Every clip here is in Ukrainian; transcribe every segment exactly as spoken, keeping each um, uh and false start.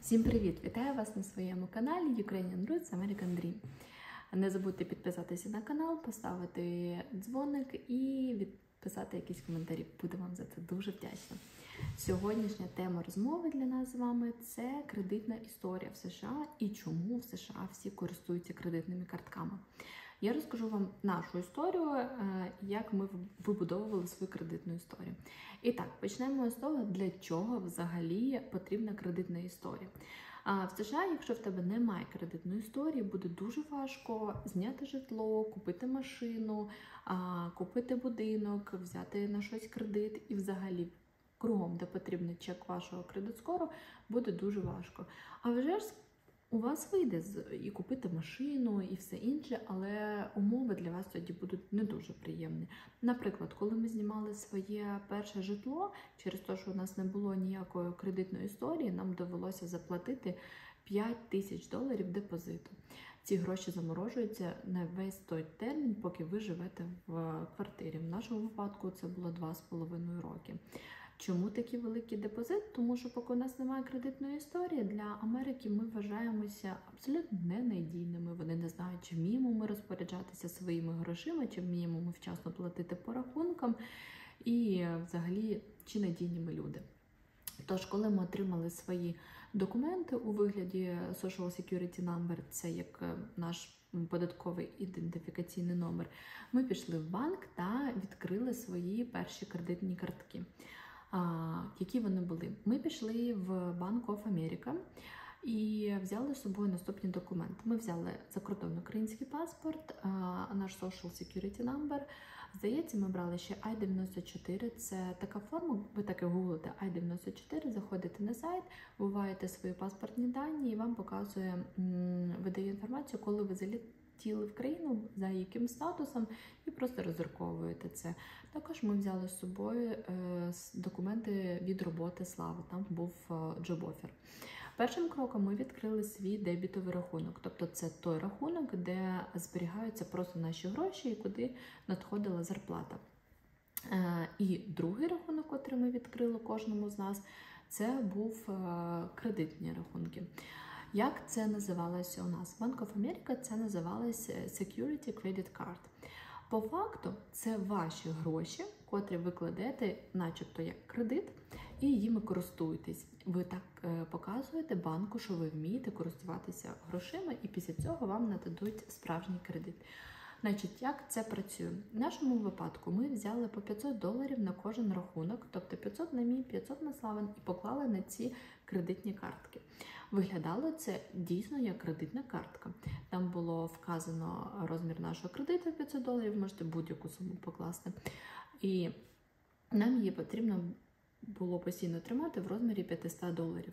Всім привіт! Вітаю вас на своєму каналі Ukrainian Roots American Dream. Не забудьте підписатися на канал, поставити дзвоник і відписати якісь коментарі. Буду вам за це дуже вдячна. Сьогоднішня тема розмови для нас з вами – це кредитна історія в США і чому в США всі користуються кредитними картками. Я розкажу вам нашу історію, як ми вибудовували свою кредитну історію. І так, почнемо з того, для чого взагалі потрібна кредитна історія. В США, якщо в тебе немає кредитної історії, буде дуже важко зняти житло, купити машину, купити будинок, взяти на щось кредит і взагалі кругом, де потрібен чек вашого кредит-скору, буде дуже важко. А вже ж у вас вийде і купити машину, і все інше, але умови для вас тоді будуть не дуже приємні. Наприклад, коли ми знімали своє перше житло, через те, що у нас не було ніякої кредитної історії, нам довелося заплатити п'ять тисяч доларів депозиту. Ці гроші заморожуються на весь той термін, поки ви живете в квартирі. В нашому випадку це було два з половиною роки. Чому такий великий депозит? Тому що поки у нас немає кредитної історії, для Америки ми вважаємося абсолютно ненадійними. Вони не знають, чи вміємо ми розпоряджатися своїми грошима, чи вміємо ми вчасно платити по рахункам і взагалі, чи надійні ми люди. Тож, коли ми отримали свої документи у вигляді Social Security Number, це як наш податковий ідентифікаційний номер, ми пішли в банк та відкрили свої перші кредитні картки. А, які вони були? Ми пішли в Bank of America і взяли з собою наступні документи. Ми взяли закордонний український паспорт, а, наш Social Security Number. Здається, ми брали ще ай дев'яносто чотири. Це така форма, ви так і гуглите ай дев'яносто чотири, заходите на сайт, вбиваєте свої паспортні дані і вам показує, видає інформацію, коли ви залетіли в країну, за яким статусом, і просто розраховуєте це. Також ми взяли з собою е, документи від роботи Слави, там був е, job offer. Першим кроком ми відкрили свій дебітовий рахунок, тобто це той рахунок, де зберігаються просто наші гроші і куди надходила зарплата. Е, і другий рахунок, який ми відкрили кожному з нас, це був е, кредитні рахунки. Як це називалося у нас? Bank of America це називалося Security Credit Card. По факту, це ваші гроші, котрі ви кладете начебто як кредит, і їми користуєтесь. Ви так е, показуєте банку, що ви вмієте користуватися грошима, і після цього вам нададуть справжній кредит. Значить, як це працює? В нашому випадку ми взяли по п'ятсот доларів на кожен рахунок, тобто п'ятсот на мій, п'ятсот на Славин, і поклали на ці кредитні картки. Виглядало це дійсно як кредитна картка. Там було вказано розмір нашого кредиту п'ятсот доларів, можете будь-яку суму покласти. І нам її потрібно було постійно тримати в розмірі п'ятсот доларів.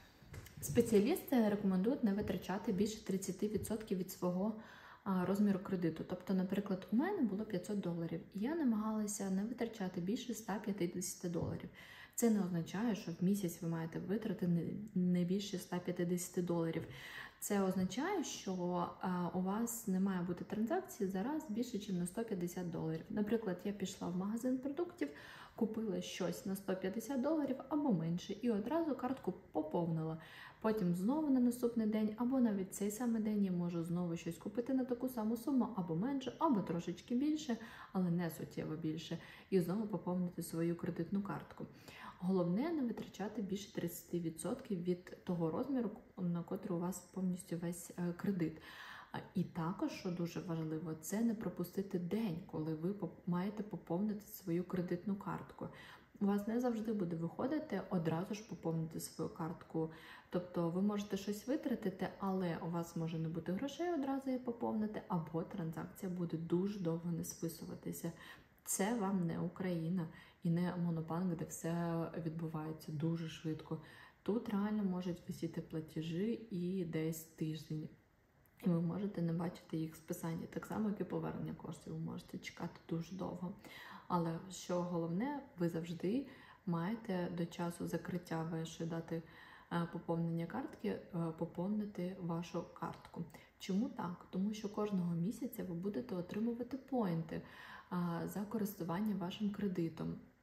Спеціалісти рекомендують не витрачати більше тридцять відсотків від свого розміру кредиту. Тобто, наприклад, у мене було п'ятсот доларів, і я намагалася не витрачати більше ста п'ятдесят доларів. Це не означає, що в місяць ви маєте витратити не більше ста п'ятдесят доларів. Це означає, що у вас не має бути транзакцій зараз більше, ніж на сто п'ятдесят доларів. Наприклад, я пішла в магазин продуктів, купила щось на сто п'ятдесят доларів або менше, і одразу картку поповнила. Потім знову на наступний день, або навіть цей самий день я можу знову щось купити на таку саму суму, або менше, або трошечки більше, але не суттєво більше, і знову поповнити свою кредитну картку. Головне не витрачати більше тридцять відсотків від того розміру, на котрий у вас повністю весь кредит. І також, що дуже важливо, це не пропустити день, коли ви маєте поповнити свою кредитну картку. У вас не завжди буде виходити одразу ж поповнити свою картку. Тобто ви можете щось витратити, але у вас може не бути грошей одразу її поповнити, або транзакція буде дуже довго не списуватися. Це вам не Україна і не Монобанк, де все відбувається дуже швидко. Тут реально можуть висіти платежі і десь тиждень. І ви можете не бачити їх списання. Так само, як і повернення коштів, ви можете чекати дуже довго. Але що головне, ви завжди маєте до часу закриття вашої дати поповнення картки, поповнити вашу картку. Чому так? Тому що кожного місяця ви будете отримувати поінти за користування вашим кредитом.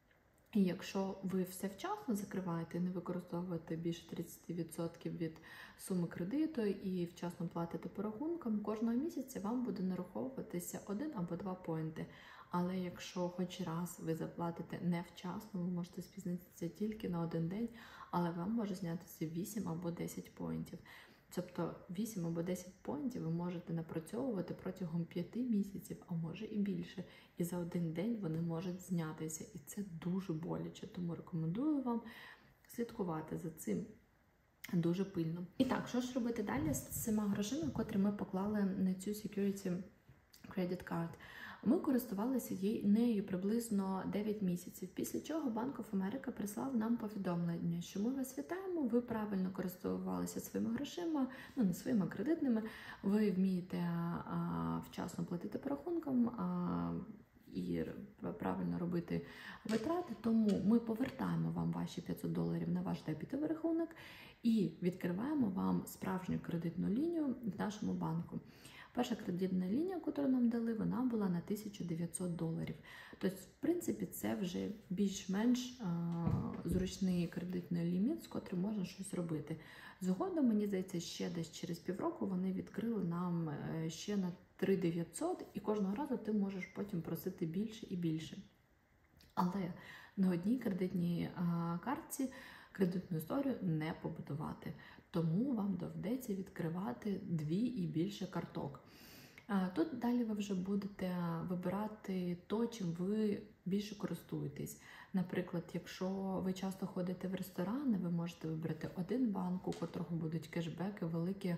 І якщо ви все вчасно закриваєте, не використовуєте більше тридцять відсотків від суми кредиту і вчасно платите по рахункам, кожного місяця вам буде нараховуватися один або два поінти. Але якщо хоч раз ви заплатите невчасно, ви можете спізнитися тільки на один день, але вам може знятися вісім або десять поінтів. Тобто вісім або десять поінтів ви можете напрацьовувати протягом п'яти місяців, а може і більше. І за один день вони можуть знятися. І це дуже боляче, тому рекомендую вам слідкувати за цим дуже пильно. І так, що ж робити далі з цими грошима, котрі ми поклали на цю Security Credit Card? Ми користувалися нею приблизно дев'ять місяців, після чого Bank of America прислав нам повідомлення, що ми вас вітаємо, ви правильно користувалися своїми грошима, ну не своїми кредитними, ви вмієте а, вчасно платити по рахункам а, і правильно робити витрати, тому ми повертаємо вам ваші п'ятсот доларів на ваш дебітовий рахунок і відкриваємо вам справжню кредитну лінію в нашому банку. Перша кредитна лінія, яку нам дали, вона була на тисячу дев'ятсот доларів. Тобто, в принципі, це вже більш-менш зручний кредитний ліміт, з котрим можна щось робити. Згодом, мені здається, ще десь через півроку вони відкрили нам ще на три тисячі дев'ятсот, і кожного разу ти можеш потім просити більше і більше. Але на одній кредитній картці кредитну історію не побудувати. Тому вам доведеться відкривати дві і більше карток. Тут далі ви вже будете вибирати то, чим ви більше користуєтесь. Наприклад, якщо ви часто ходите в ресторани, ви можете вибрати один банк, у котрого будуть кешбеки великі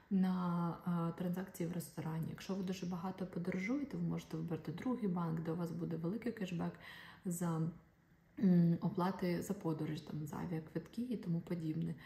на транзакції в ресторані. Якщо ви дуже багато подорожуєте, ви можете вибрати другий банк, де у вас буде великий кешбек за оплати за подорож, там, за авіаквитки і тому подібне.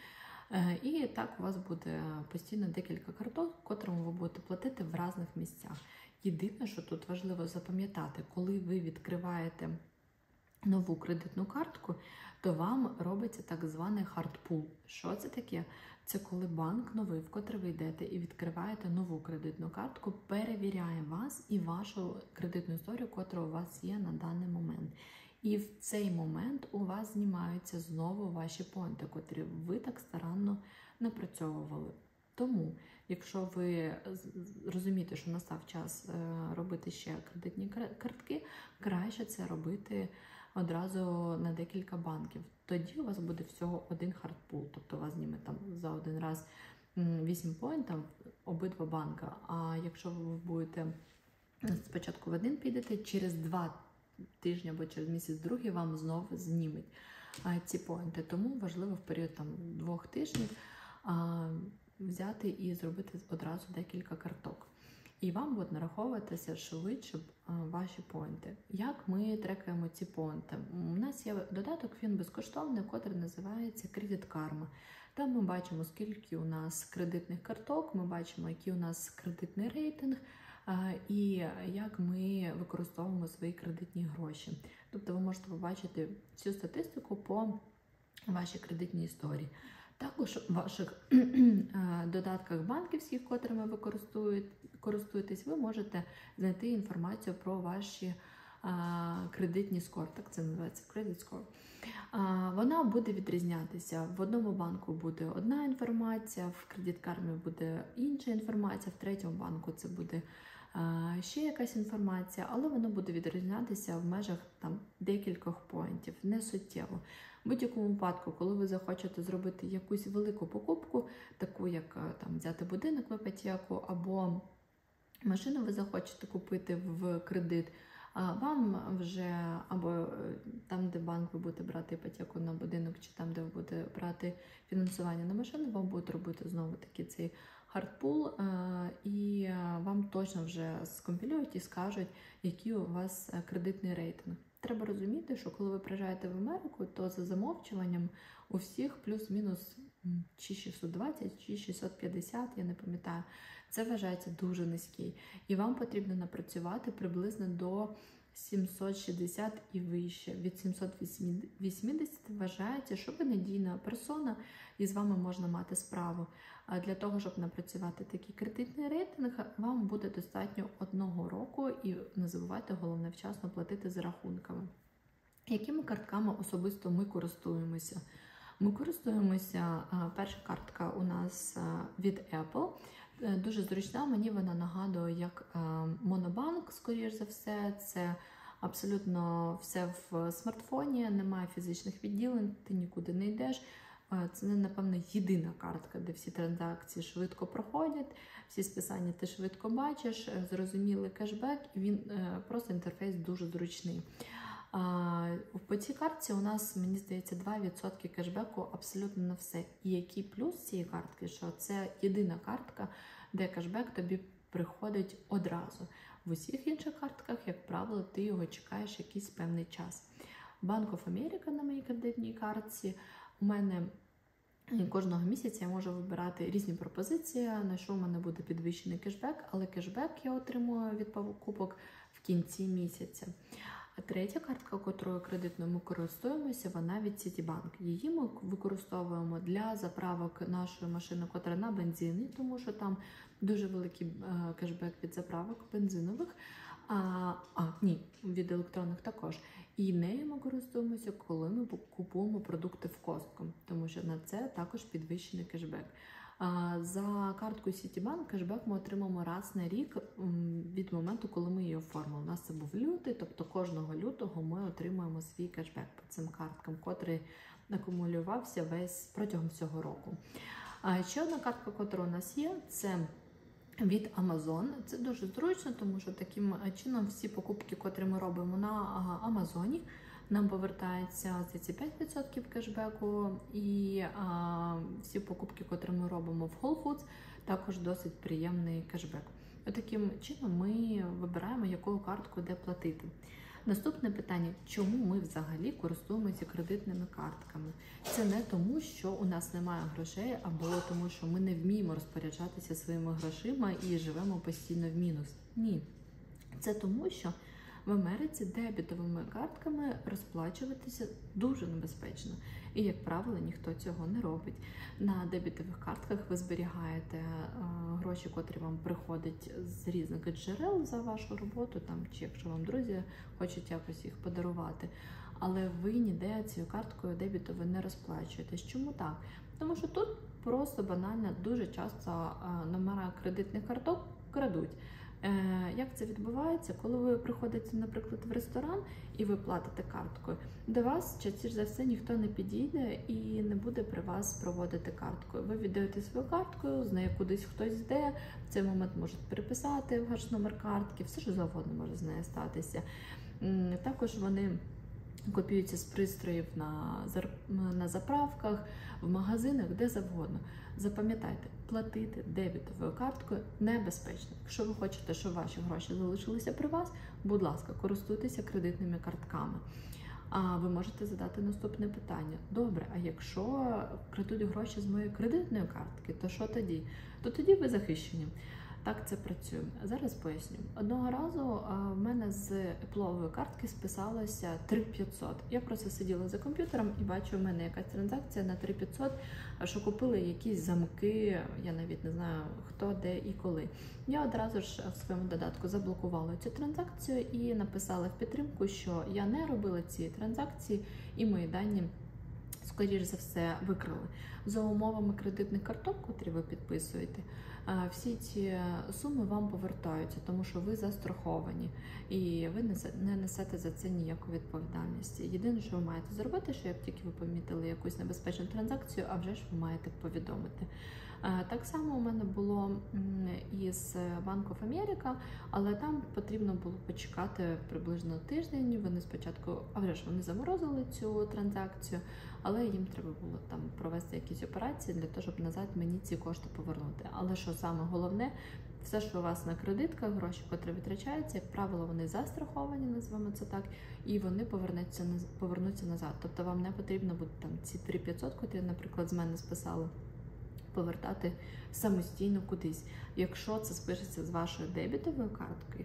І так у вас буде постійно декілька карток, котрому ви будете платити в різних місцях. Єдине, що тут важливо запам'ятати, коли ви відкриваєте нову кредитну картку, то вам робиться так званий hard-pull. Що це таке? Це коли банк новий, в котрий ви йдете і відкриваєте нову кредитну картку, перевіряє вас і вашу кредитну історію, котра у вас є на даний момент. І в цей момент у вас знімаються знову ваші поінти, котрі ви так старанно напрацьовували. Тому, якщо ви розумієте, що настав час робити ще кредитні картки, краще це робити одразу на декілька банків. Тоді у вас буде всього один хардпул, тобто у вас зніме там за один раз вісім поінтів обидва банка. А якщо ви будете спочатку в один підете, через два тижні або через місяць другий вам знову знімуть ці поінти. Тому важливо в період там двох тижнів а, взяти і зробити одразу декілька карток. І вам будуть нараховуватися швидше ваші поінти. Як ми трекаємо ці поінти? У нас є додаток, він безкоштовний, котрий називається Credit Karma. Там ми бачимо, скільки у нас кредитних карток, ми бачимо, який у нас кредитний рейтинг, і як ми використовуємо свої кредитні гроші. Тобто ви можете побачити всю статистику по вашій кредитній історії. Також в ваших додатках банківських, котрими ви користуєтесь, ви можете знайти інформацію про ваші кредитні скор, так це називається Credit Score. Вона буде відрізнятися. В одному банку буде одна інформація, в Credit Karma буде інша інформація, в третьому банку це буде ще якась інформація, але воно буде відрізнятися в межах там декількох поінтів, не суттєво. В будь-якому випадку, коли ви захочете зробити якусь велику покупку, таку як там взяти будинок в іпотеку або машину ви захочете купити в кредит, вам вже або там, де банк ви будете брати іпотеку на будинок, чи там, де ви будете брати фінансування на машину, вам будуть робити знову таки цей хардпул, і вам точно вже скомпілюють і скажуть, який у вас кредитний рейтинг. Треба розуміти, що коли ви приїжджаєте в Америку, то за замовчуванням у всіх плюс-мінус чи шістсот двадцять, чи шістсот п'ятдесят, я не пам'ятаю, це вважається дуже низький. І вам потрібно напрацювати приблизно до сімсот шістдесят і вище. Від сімсот вісімдесят вважається, що ви надійна персона і з вами можна мати справу. А для того, щоб напрацювати такий кредитний рейтинг, вам буде достатньо одного року і не забувайте, головне, вчасно платити за рахунками. Якими картками особисто ми користуємося? Ми користуємося, перша картка у нас від Apple, дуже зручна, мені вона нагадує як монобанк, скоріш за все, це абсолютно все в смартфоні, немає фізичних відділень, ти нікуди не йдеш. Це, напевно, єдина картка, де всі транзакції швидко проходять, всі списання ти швидко бачиш, зрозумілий кешбек, і він просто інтерфейс дуже зручний. По цій картці у нас, мені здається, два відсотки кешбеку абсолютно на все. І який плюс цієї картки, що це єдина картка, де кешбек тобі приходить одразу. В усіх інших картках, як правило, ти його чекаєш якийсь певний час. Bank of America на моїй кредитній картці у мене кожного місяця я можу вибирати різні пропозиції, на що у мене буде підвищений кешбек, але кешбек я отримую від покупок в кінці місяця. А третя картка, котрою кредитною ми користуємося, вона від Citibank. Її ми використовуємо для заправок нашої машини, котра на бензині, тому що там дуже великий кешбек від заправок бензинових. А, а, ні, від електронних також. І нею ми користуємося, коли ми купуємо продукти в Costco, тому що на це також підвищений кешбек. А, за карткою Citibank кешбек ми отримаємо раз на рік від моменту, коли ми її оформили. У нас це був лютий, тобто кожного лютого ми отримуємо свій кешбек по цим карткам, котрий акумулювався весь протягом всього року. А ще одна картка, котра у нас є, це від Amazon. Це дуже зручно, тому що таким чином всі покупки, котрі ми робимо на Амазоні, нам повертається ці п'ять відсотків кешбеку, і а, всі покупки, котрі ми робимо в Whole Foods, також досить приємний кешбек. Таким чином ми вибираємо, якою карткою де платити. Наступне питання, чому ми взагалі користуємося кредитними картками? Це не тому, що у нас немає грошей, або тому, що ми не вміємо розпоряджатися своїми грошима і живемо постійно в мінус. Ні. Це тому, що в Америці дебітовими картками розплачуватися дуже небезпечно. І, як правило, ніхто цього не робить. На дебітових картках ви зберігаєте е, гроші, котрі вам приходять з різних джерел за вашу роботу, там, чи якщо вам друзі хочуть якось їх подарувати. Але ви ніде цією карткою дебітовою не розплачуєтесь. Чому так? Тому що тут просто банально дуже часто е, номера кредитних карток крадуть. Як це відбувається? Коли ви приходите, наприклад, в ресторан і ви платите карткою, до вас частіше за все ніхто не підійде і не буде при вас проводити карткою. Ви віддаєте свою картку, з нею кудись хтось йде, в цей момент можуть переписати ваш номер картки, все що завгодно може з нею статися. Також вони копіюються з пристроїв на, на заправках, в магазинах, де завгодно. Запам'ятайте, платити дебітовою карткою небезпечно. Якщо ви хочете, щоб ваші гроші залишилися при вас, будь ласка, користуйтеся кредитними картками. А ви можете задати наступне питання. Добре, а якщо крадуть гроші з моєї кредитної картки, то що тоді? То тоді ви захищені. Так це працює. Зараз поясню. Одного разу в мене з Apple картки списалося три п'ятсот. Я просто сиділа за комп'ютером і бачу, у мене якась транзакція на три п'ятсот, що купили якісь замки, я навіть не знаю хто, де і коли. Я одразу ж в своєму додатку заблокувала цю транзакцію і написала в підтримку, що я не робила ці транзакції і мої дані скоріш за все викрили. За умовами кредитних карток, котрі ви підписуєте, всі ці суми вам повертаються, тому що ви застраховані і ви не несете за це ніякої відповідальності. Єдине, що ви маєте зробити, що як тільки ви помітили якусь небезпечну транзакцію, а вже ж ви маєте повідомити. Так само у мене було із Bank of America, але там потрібно було почекати приблизно тиждень. Вони спочатку, а вже ж вони заморозили цю транзакцію, але їм треба було там провести якісь операції для того, щоб назад мені ці кошти повернути. Але що саме головне, все, що у вас на кредитках, гроші, котрі витрачаються, як правило, вони застраховані, називаємо це так, і вони повернуться, повернуться назад. Тобто вам не потрібно буде там ці три п'ятсот, котрі, наприклад, з мене списали, повертати самостійно кудись. Якщо це спишеться з вашої дебітової картки,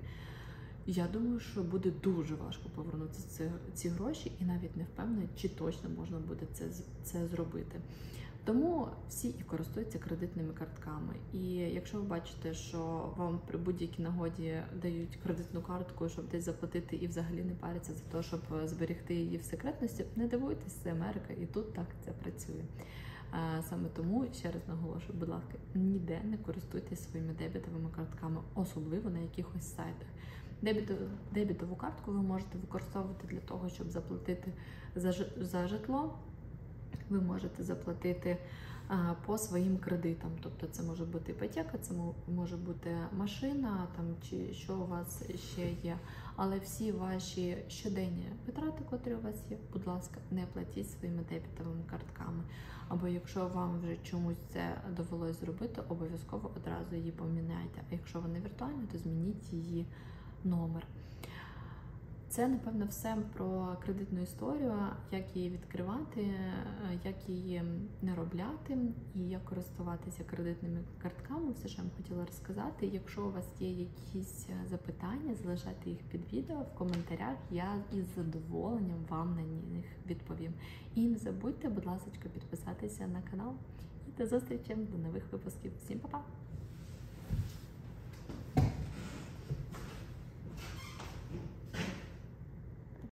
я думаю, що буде дуже важко повернути ці, ці гроші і навіть не впевнена, чи точно можна буде це, це зробити. Тому всі і користуються кредитними картками. І якщо ви бачите, що вам при будь-якій нагоді дають кредитну картку, щоб десь заплатити і взагалі не паряться за те, щоб зберегти її в секретності, не дивуйтесь, це Америка, і тут так це працює. Саме тому, ще раз наголошую, будь ласка, ніде не користуйтесь своїми дебетовими картками, особливо на якихось сайтах. Дебітову картку ви можете використовувати для того, щоб заплатити за житло, ви можете заплатити а, по своїм кредитам. Тобто це може бути іпотека, це може бути машина там, чи що у вас ще є. Але всі ваші щоденні витрати, котрі у вас є, будь ласка, не платіть своїми дебітовими картками. Або якщо вам вже чомусь це довелось зробити, обов'язково одразу її поміняйте. А якщо вона віртуальна, то змініть її номер. Це, напевно, все про кредитну історію, як її відкривати, як її не робляти і як користуватися кредитними картками. Все, що я вам хотіла розказати. Якщо у вас є якісь запитання, залишайте їх під відео в коментарях, я із задоволенням вам на них відповім. І не забудьте, будь ласка, підписатися на канал. І до зустрічі, до нових випусків. Всім па-па!